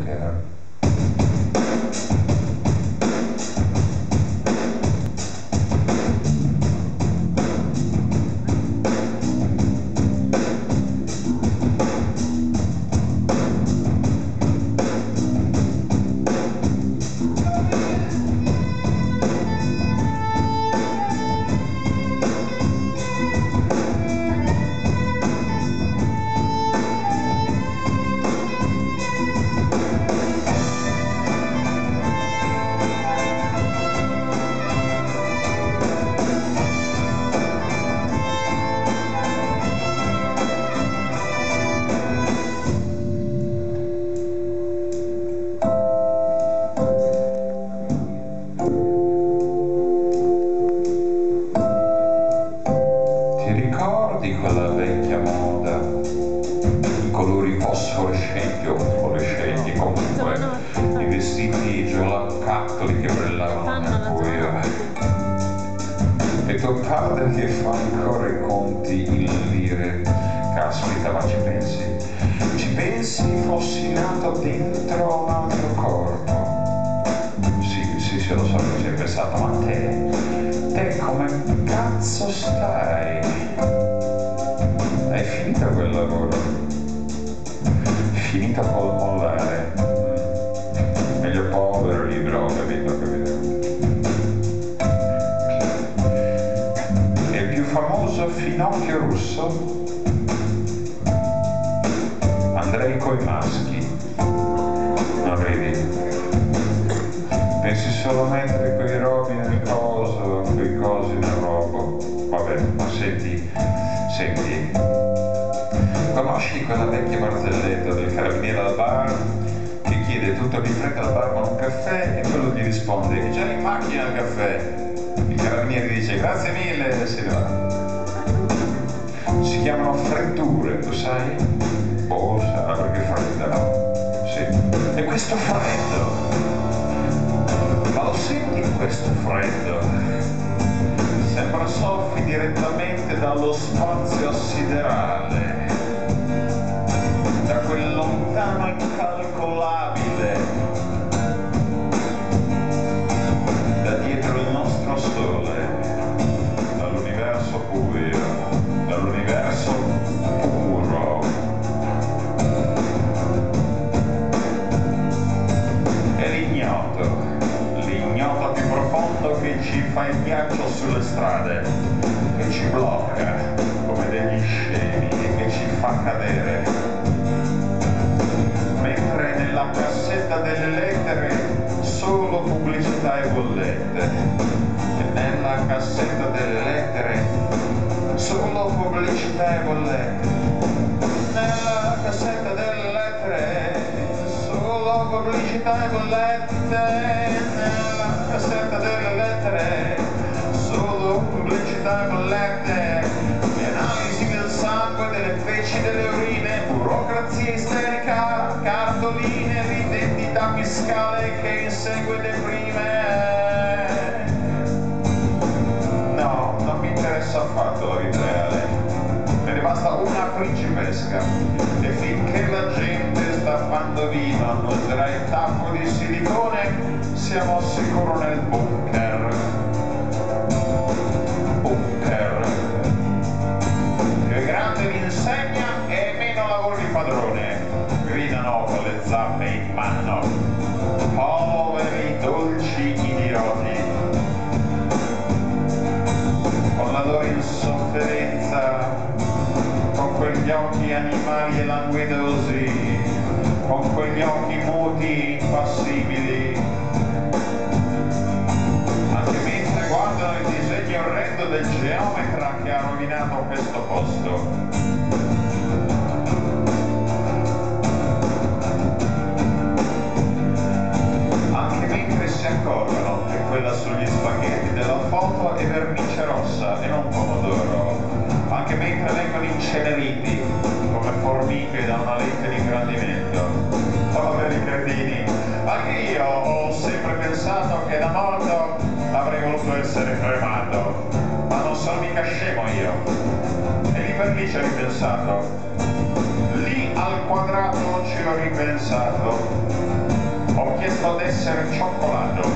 bunker. Ricordi quella vecchia moda, i colori fosforescenti o fluorescenti, comunque i vestiti giocattoli che brillavano nel buio, e tuo padre che fa ancora i conti in lire. Caspita, ma ci pensi fossi nato dentro un altro corpo? Sì, lo so che ci hai pensato, ma te come cazzo stai? Hai finito quel lavoro? Finito col mollare? Meglio povero libero, capito? E il più famoso finocchio russo? Andrei coi maschi. Non ridi? Pensi solo a mettere quei robi nel coso, quei cosi nel robo. Vabbè, ma senti, conosci quella vecchia barzelletta del carabiniere al bar che chiede tutto di fretta al barman un caffè e quello gli risponde: è già in macchina il caffè. Il carabiniere dice: grazie mille, e se ne va. Si chiamano freddure, tu sai? Oh, sarà perché fredda, no? Sì. E questo freddo? Ma lo senti questo freddo? Sembra soffi direttamente dallo spazio siderale, da quel lontano incalcolabile, da dietro il nostro sole, dall'universo buio, dall'universo puro. È l'ignoto più profondo che ci fa il ghiaccio sulle strade, che ci blocca come degli scemi e che ci fa cadere. Mentre nella cassetta delle lettere solo pubblicità e bollette, e nella cassetta delle lettere solo pubblicità e bollette, nella cassetta delle lettere solo pubblicità e bollette, nella cassetta delle lettere solo pubblicità e bollette, le analisi del sangue, delle feci, delle urine, burocrazia isterica, cartoline, l'identità fiscale che insegue le prime. No, non mi interessa affatto la vita reale, me ne basta una principesca, e finché la gente sta fando vino annusserà il tappo di silicone, siamo sicuro nel bunker. Più è grande l'insegna e meno lavoro di padrone, gridano con le zappe in mano, poveri dolci idioti, con la loro insofferenza, con quegli occhi animali e languidosi, con quegli occhi muti impassibili, anche mentre guardano il disegno orrendo del geometra che ha rovinato questo posto. Anche mentre si accorgono che quella sugli spaghetti della foto è vernice rossa e non pomodoro, anche mentre vengono inceneriti come formiche da una lente di ingrandimento. Poveri cretini, anche io ho sempre pensato che da morto avrei voluto essere cremato, ma non sono mica scemo io. E lì per lì ci ho ripensato, lì al quadrato ci ho ripensato. risponde essere cioccolato.